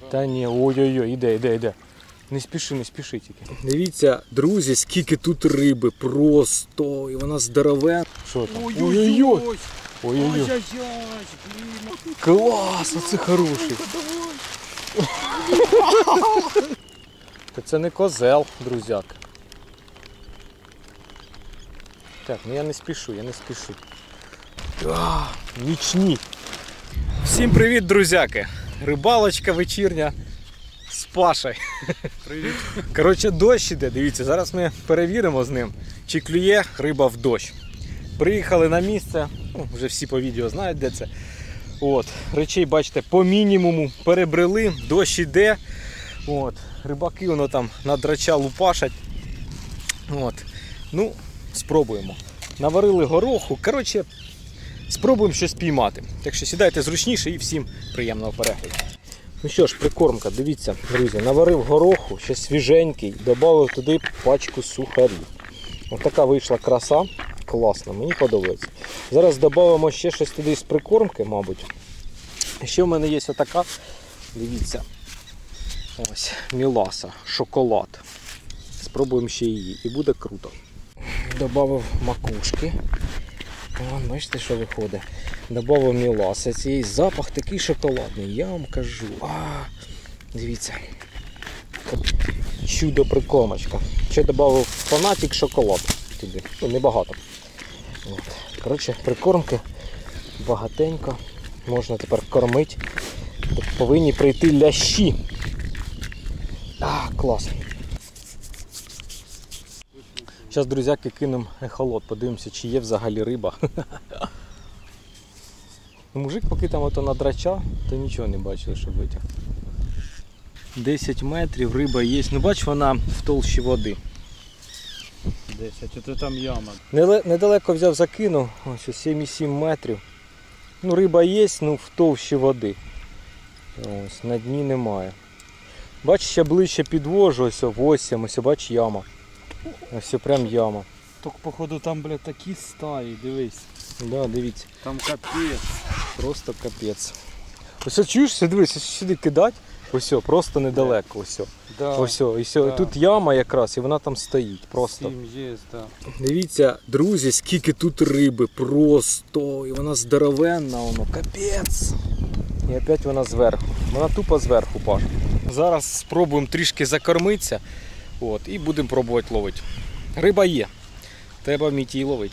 Та ні, ой-ой-ой, іде. Не спіши тільки. Дивіться, друзі, скільки тут риби, просто, і вона здоровенна. Що там? Ой-ой-ой. Ой-ой-ой. Клас, оце хороший. Це не козел, друзяк. Так, ну я не спішу. Нічні. Всім привіт, друзяки. Рибалочка вечірня з Пашею. Привіт. Коротше, дощ іде, дивіться, зараз ми перевіримо з ним, чи клює риба в дощ. Приїхали на місце, вже всі по відео знають, де це. От, речей, бачите, по мінімуму перебрели, дощ іде. От, рибаки воно там на драча лупашать. От, ну, спробуємо. Наварили гороху, коротше, спробуємо щось піймати. Так що сідайте зручніше і всім приємного перегляду. Ну що ж, прикормка, дивіться, друзі, наварив гороху, ще свіженький, додав туди пачку сухарів. Ось така вийшла краса, класно, мені подобається. Зараз додамо ще щось туди з прикормки, мабуть. Ще в мене є отака, дивіться, ось, міласа, шоколад. Спробуємо ще її і буде круто. Добавив макушки. Вон, бачите, що виходить. Добавив міласа. Цей запах такий шоколадний, я вам кажу. Дивіться. Чудо прикормочка. Ще додав фанатик шоколад туди. Ну, небагато. От. Коротше, прикормки багатенько. Можна тепер кормити. Тут повинні прийти лящі. Класно. Зараз, друзяки, кинемо ехолот, подивимося, чи є взагалі риба. Мужик поки там ото надрача, то нічого не бачили, щоб витяг. 10 метрів, риба є. Ну бач, вона в толщі води. 10, ото там яма. Недалеко взяв, закинув, ось 7,7 метрів. Ну риба є, ну в толщі води. Ось, на дні немає. Бач, ще ближче підвожу, ось 8, ось бач, яма. Ось прям яма. Так, походу, там, блядь, такі стаї, дивись. Да, дивіться. Там капець. Просто капець. Ось чуєш, дивись, сюди кидати, ось просто недалеко, ось. Да. Ось. Да. Тут яма якраз, і вона там стоїть. Просто. 7 є, да. Дивіться, друзі, скільки тут риби, просто. І вона здоровенна, воно, капець. І опять вона зверху. Вона тупо зверху, Паш. Зараз спробуємо трішки закормитися. От, і будемо пробувати ловити. Риба є. Треба вміти її ловити.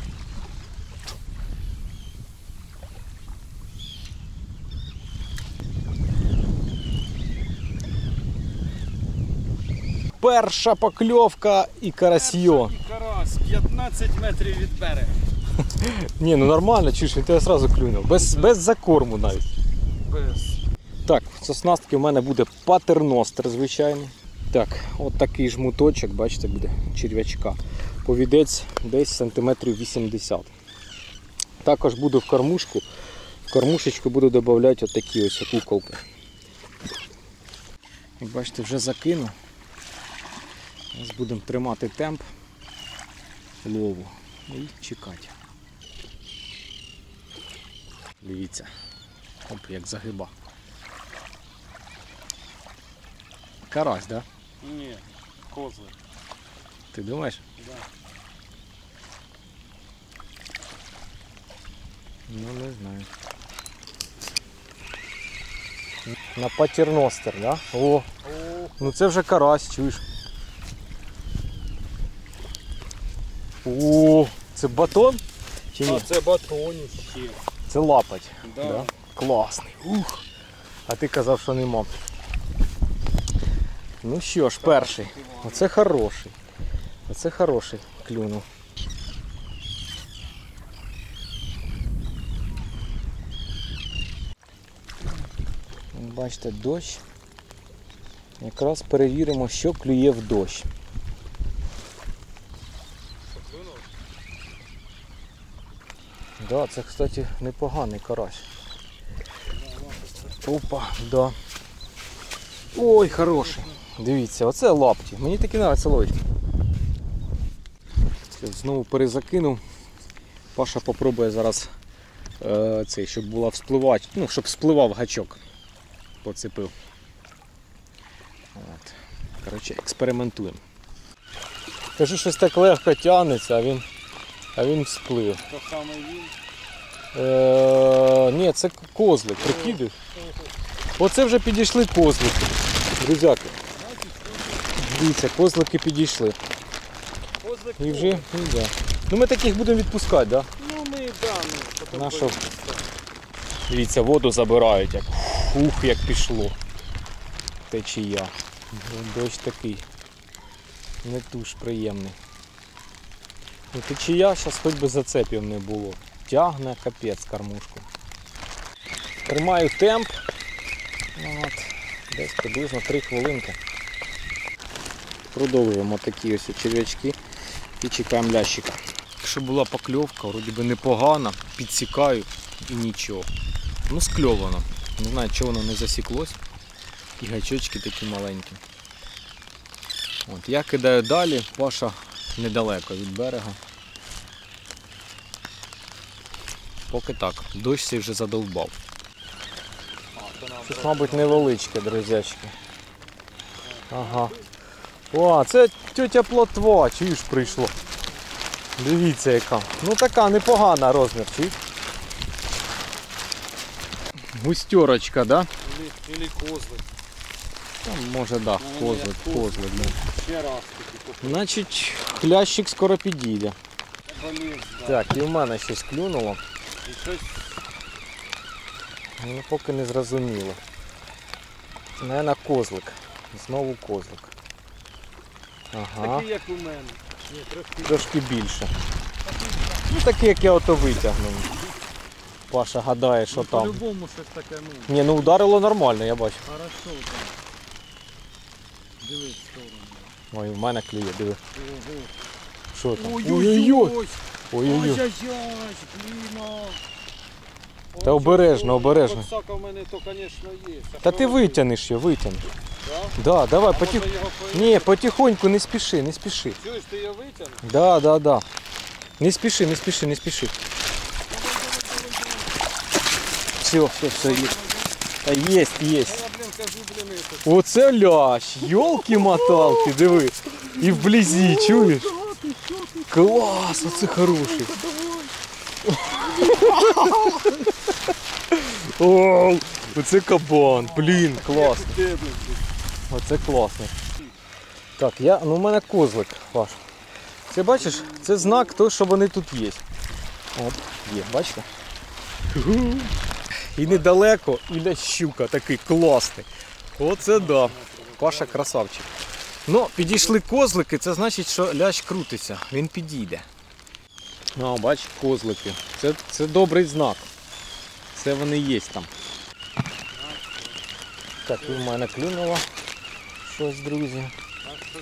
Перша покльовка і карасьйо. Карась, 15 метрів від берега. Ні, ну нормально, чуєш, він тебе одразу клюнув. Без закорму навіть. Без. Так, з оснастки в мене буде патерностер звичайний. Так, от такий жмуточок, бачите, буде черв'ячка. Повідець десь сантиметрів 80. Також буду в кормушку. В кормушечку буду додавати от такі ось куколки. Як бачите, вже закину. Зараз будемо тримати темп лову і чекати. Дивіться, оп, як загиба. Карась, да? Ні, козли. Ти думаєш? Да. Ну, не знаю. На патерностер, да? О, ну це вже карась, чуєш? О, це батон? Чи ні? Це батоніще. Це лапать. Да. Да? Класний. Ух. А ти казав, що нема. Ну що ж, перший. Оце хороший. Оце хороший клюнув. Бачите, дощ. Якраз перевіримо, що клює в дощ. Да, це, кстати, непоганий карась. Опа, да. Ой, хороший. Дивіться, оце лапті. Мені такі нравиться ловити. Знову перезакинув. Паша попробує зараз цей, щоб була вспливати, ну, щоб спливав гачок. Поцепив. От. Коротше, експериментуємо. Кажу, щось так легко тягнеться, а він сплив. То саме він. Ні, це козлик, прикидиш? Оце вже підійшли козлики. Друзяки. Дивіться, козлики підійшли. Козлик. І вже, ну, да. Ну ми таких будемо відпускати, так? Да? Ну ми потім. Наша... Дивіться, воду забирають, як фух, як пішло. Течія. Дощ такий. Не туж приємний. Ну, течія, зараз хоч би зацепів не було. Тягне капець кормушку. Тримаю темп. От. Десь приблизно 3 хвилинки. Продовжуємо такі ось черв'ячки і чекаємо лящика. Якщо була покльовка, вроді би непогана, підсікаю і нічого. Ну скльовано. Не знаю, чого воно не засіклось. І гачочки такі маленькі. От, я кидаю далі, Паша недалеко від берега. Поки так, дощ цей вже задовбав. Щось, мабуть, невеличке, друзячки. Ага. О, це тьотя плотва, чуєш, прийшло. Дивіться яка. Ну така непогана розмір, чуєш? Густерочка, да? Или козлик. Там, може, да, козлик, козлик. Да. Ще раз таки. Значить, хлящик скоро підійде. Болів, да. Так, і в мене щось клюнуло. І щось Ну, поки не зрозуміло. Наверно, козлик. Знову козлик. Ага. такий, як у мене. Ні, трошки. Трошки більше. Ну такий, як я ото витягнув. Паша гадає, що там. По-любому щось таке, ну. Ні, ну ударило нормально, я бачу. Хорошо там. Дивись в сторону. Ой, в мене клює, диви. Ого. Що там? Ой-ой-ой. Ой-ой-ой. Ай-яй-яй, блін. Та обережно, обережно. Подсака в мене то, звісно, є. Та ти витягнеш його, витягнеш. Да? Да, давай, А може його Ні, потихоньку, не спіши, не спіши. Чуєш, ти його витягнеш? Да, да, да. Не спіши, не спіши, не спіши. Все, є. Та єсть, єсть. Я, блін, кажу, блін, это. Оце лящ, йолки-моталки, диви. І вблизі, чуєш? Клас, оце хороший. О, оце кабан, блін, класно. Де, блін, ти? Оце класно. Так, ну в мене козлик, Паш. Це бачиш, це знак того, що вони тут є. От, є, бачите? І недалеко, і лящука такий класний. Оце да. Паша красавчик. Ну, підійшли козлики, це значить, що лящ крутиться, він підійде. Ну, бач, козлики. Це добрий знак. Це вони є там. Так, і в мене клюнуло щось, друзі. А, щось.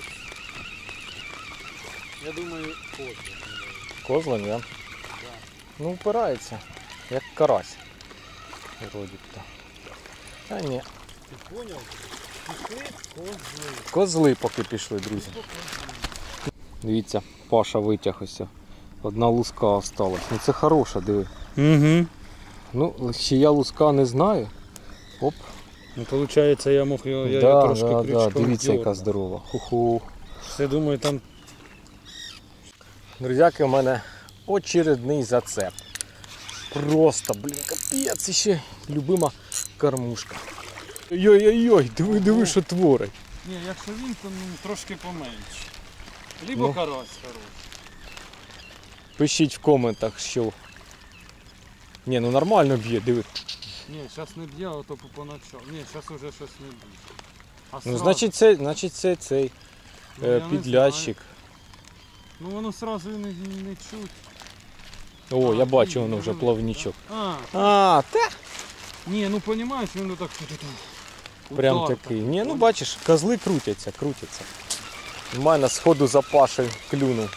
Я думаю, козлик. Козлик, да? Ну, впирається, як карась. Вроді б то. Та ні. Ти поняв? Пішли козли. Козли поки пішли, друзі. Дивіться, Паша витяг ось. Одна луска осталась. Ну це хороша, диви. Угу. Ну, ще я луска не знаю. Оп. Ну, виходить, я мог його, я Да, його трошки да, крючком дивіться, яка дьорнув. здорова. Ху-ху. Я думаю, там Друзяки, у мене очередний зацеп. Просто, блін, капець, ще любима кормушка. Ой-ой-ой, диви, що творить. ні, якщо він, то ну, трошки поменше. Либо Ну. карась хороший. Пишіть в коментах, що. Ні, ну нормально б'є, диви. Ні, зараз не б'є, а то поначалу. Ні, зараз уже щось не б'є. А Ну, сразу- значить це цей Ну, я не підлядчик. Ну воно одразу не чуть. О, я А, бачу, ні, воно вже воно, плавнічок. А, А, та ні, ну розумієш, воно так. прям удар такий. такий. Ні, ну бачиш, козли крутяться. У мене з ходу за Пашею клюнув.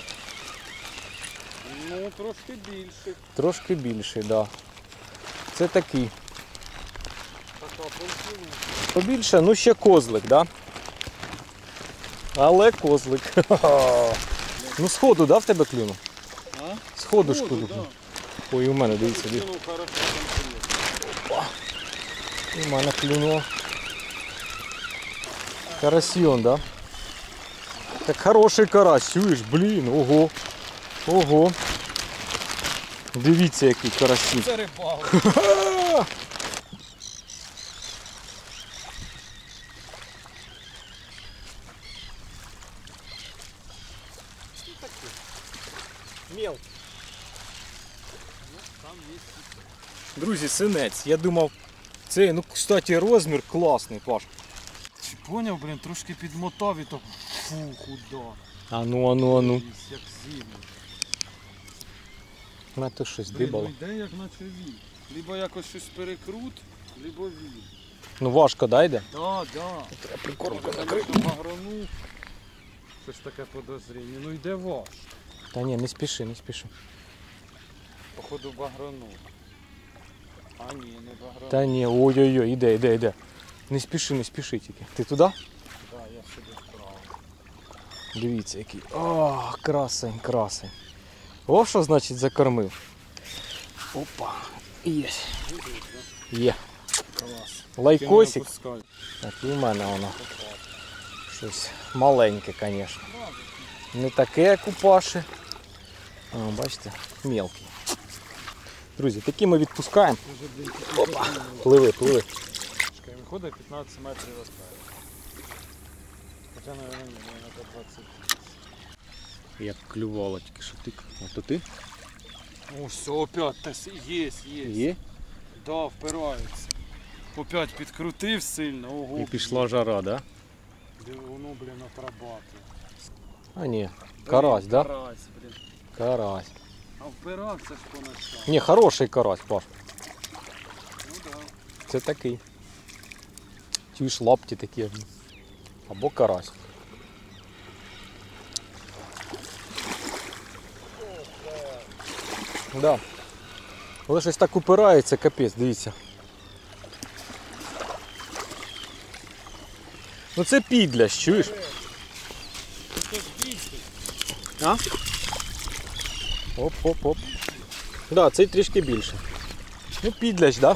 Ну, трошки більше. Трошки більший, так. Да. Це такий. Така полтина. Побільше, ну ще козлик, да? Але козлик. Ну сходу, да, в тебе клюнув? А? Сходу ж Воду, клюнув. да. Ой, і в мене, дивіться, дивіться. Кинув хорошо конкретно. І в мене клюнуло. Карасьон, да? Так хороший карась, чуєш, блін, ого. Ого. Дивіться, який карасі. Це рибалка. Мел. Друзі, синець. Я думав, це, ну, кстати, розмір класний, Паш. Ти поняв, блін, трошки підмотав і то фу, худа. Ану. Як зимний. На то щось Блін, дибало. ну йде як наче вій. Либо якось щось перекрут, либо вій. Ну важко, да, йде? Да. Треба прикормку Конечно, багранув. Щось таке подозріння. Ну йде ваш. Та ні, не спіши. Походу багранув. А ні, не багранув. Та ні, ой-ой-ой, іде. Не спіши тільки. Ти туди? Так, я собі вправо. Дивіться який. О, красень. О, що значить закормив. Опа. Є. Клас. Лайкосик. Пускай. Так, і в мене воно. Щось маленьке, звісно. Не таке, як у Паші. О, бачите, мелкий. Друзі, такі ми відпускаємо. Опа, пливи. Виходить 15 метрів розправи. Хоча, мабуть, ні, на 20. Як клювало тільки що тик. Ото ти? О, все, опять є. Є? Да, впирається. Опять підкрутив сильно, ого. І пішла жара, да? Воно, блін, отрабатує. А ні, карась, да? Карась, блін. Карась. А впирався ж поначалу. Ні, хороший карась, Паш. Ну да. Це такий. Чуєш, лапті такі. Або карась. Да. Але щось так упирається, капець, дивіться. Ну це підлящ, чуєш? А? Оп. Да, цей трішки більше. Ну підлящ, да?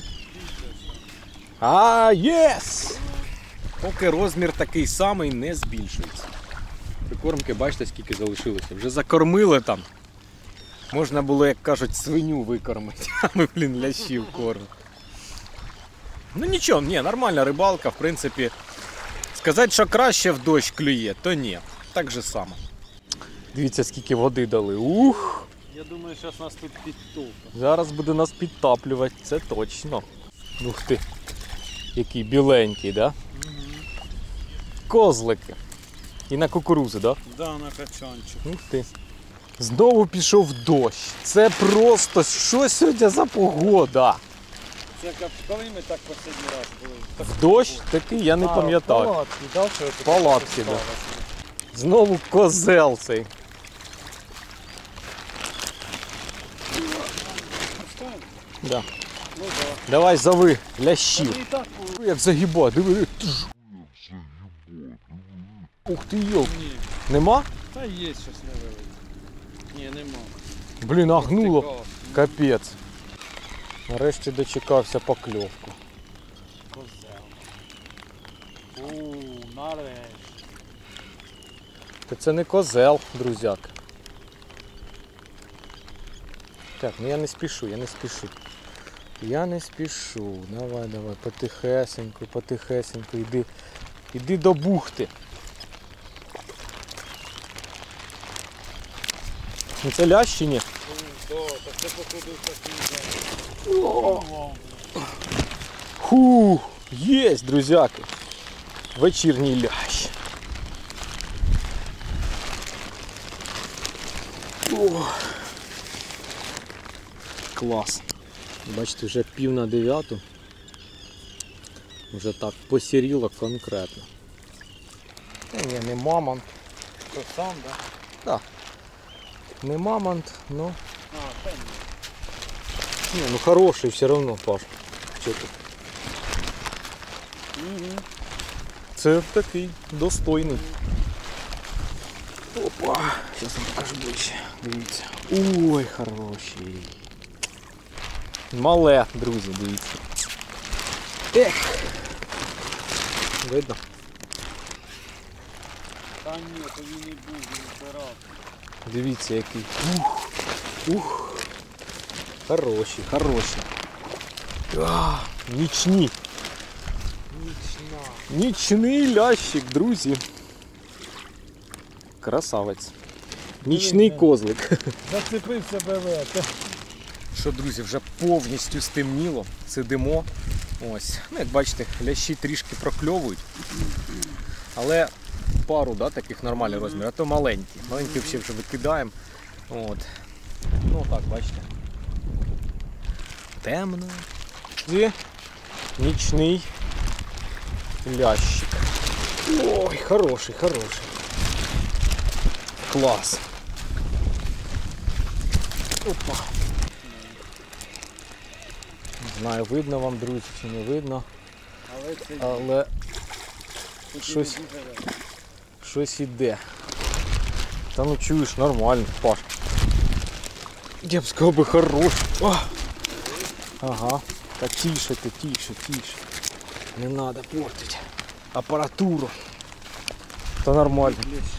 А, єс! Поки розмір такий самий, не збільшується. Прикормки, бачите, скільки залишилося. Вже закормили там. Можна було, як кажуть, свиню викормити. А ми, блін, лящів кормимо. Ну нічого, ні, нормальна рибалка, в принципі. Сказати, що краще в дощ клює, то ні. Так же само. Дивіться, скільки води дали. Ух! Я думаю, зараз нас тут підтопить. Зараз буде нас підтаплювати, це точно. Ух ти, який біленький, да? Козлики. І на кукурузу, да? Да, на качанчик. Ух ти. Знову пішов дощ. Це просто, що сьогодні за погода? Це коли ми так останній раз були? В дощ такий я не пам'ятаю. Палатки, да, що це Палатки, таке да. сталося? Знову козел цей. Пускай? Да. Ну да. Давай зови лящів. Та і так було. Як загиба, диви. Ух ти, йоп. Ні. Нема? Та є щось невелике. Ні, нема. Блін, агнуло. Втикав. Капець. Нарешті дочекався покльовку. Козел. Нарешті. Та це не козел, друзяк. Так, ну я не спішу. Я не спішу. Давай, потихесенько, іди до бухти. Ну це лящ чи ні? Так це походу такий. Фу, єсть, друзяки. Вечірній лящ. О, клас. Бачите, вже 8:50. Вже так посіріло конкретно. Та ні, не мамонт. То сам, да? Так. Не мамонт, ну. А, та ні. Не, ну хороший все равно, Паш. Що тут? Це такий достойний. Опа. Зараз вам покажу ближче. Дивіться. Ой, хороший. Мале, друзі, дивіться. Ех. Видно? Та ні, то він не був, він впирав. Дивіться який. Ух. Хороші, хороші. Нічні. Нічна. Нічний лящик, друзі. Красавець. Нічний козлик. Зацепився БВ. Що, друзі, вже повністю стемніло. Сидимо. Ось. Ну, як бачите, лящі трішки прокльовують. Але пару, да, таких нормальних розмірів, а то маленькі. Маленькі взагалі вже викидаємо. От. Ну так, бачите. Темно. І нічний лящик. Ой, хороший, хороший. Клас. Опа. Не знаю, видно вам, друзі, чи не видно. Але це Але щось іде. Та ну чуєш, нормально, Паш. Я б сказав би хорош. Ага. Та тише ти, тише, тише. Не треба портити апаратуру. Та нормально.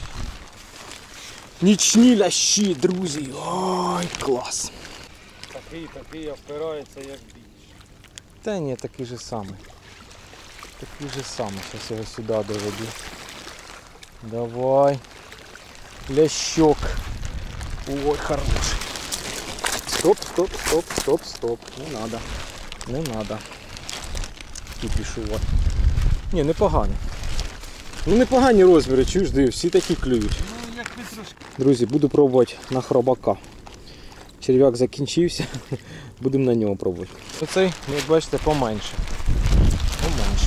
Нічні лящі, друзі. Ой, клас. Такий впирається, як більш. Та ні, такий же самий. Такий же самий. Зараз я його сюди доведу. Давай. Лящок. Ой, хороший. Стоп, стоп, стоп, стоп, стоп. Не надо. Не надо. Кипішувати. Ні, непоганий. Ну непогані розміри, чуєш, диви, всі такі клюють. Ну, як ти трошки. Друзі, буду пробувати на хробака. Черв'як закінчився, будемо на нього пробувати. Оцей, як бачите, поменше. Поменше.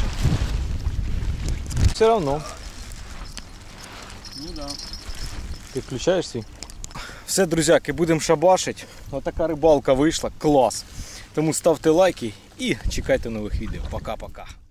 Все одно. Ну да. Ти включаєш свій? Все, друзяки, будемо шабашити. Отака рибалка вийшла, клас. Тому ставте лайки і чекайте нових відео. Пока-пока.